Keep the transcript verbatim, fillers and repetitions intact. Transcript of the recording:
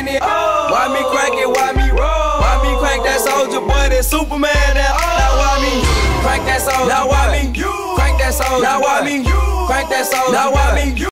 in it. Why me crank it? Why me roll? Why me crank that soldier boy? That Superman that. Now why me crank that soldier? Now why me crank that soldier? Now why me crank that soldier? Now why me